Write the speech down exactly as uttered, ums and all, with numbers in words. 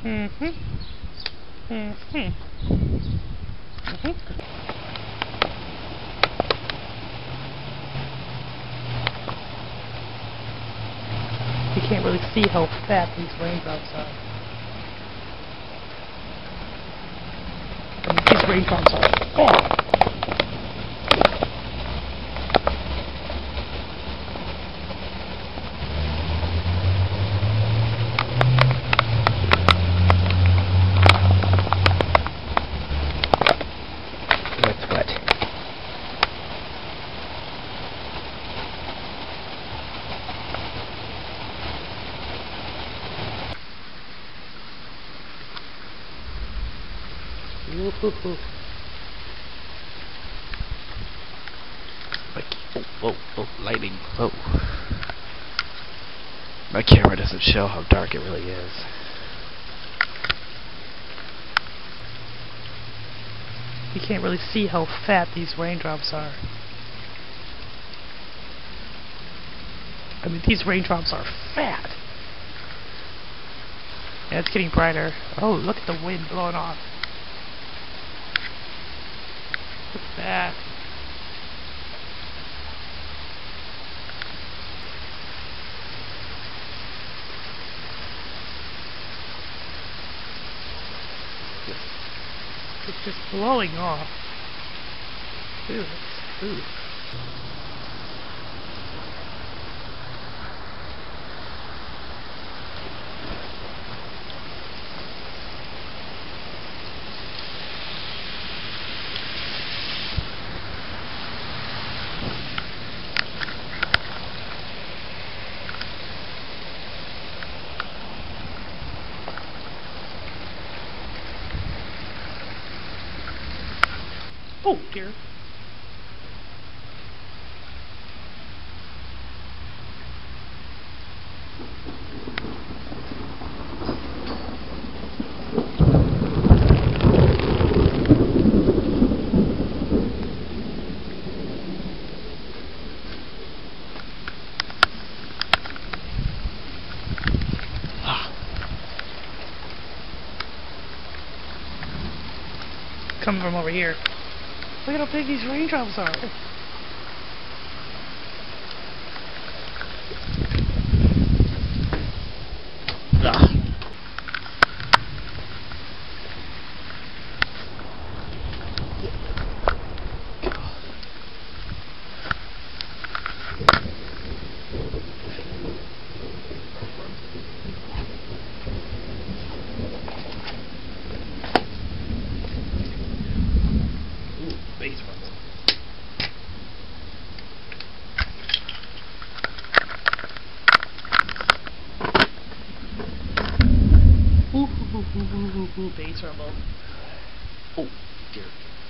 Mm-hmm. Mm-hmm. Mm-hmm. You can't really see how fat these raindrops are. I mean, these raindrops are fat. That's wet. Woo-hoo-hoo. Like, oh, whoa, whoa, lighting, whoa. My camera doesn't show how dark it really is. You can't really see how fat these raindrops are. I mean, these raindrops are fat. Yeah, it's getting brighter. Oh, look at the wind blowing off. Look at that. It's just blowing off. Ew, that's, ooh. Oh dear. Coming from over here. Look at how big these raindrops are. Ah. Ooh, base rumble. Ooh, ooh, ooh, ooh, ooh, ooh, bass rumble. Oh, dear.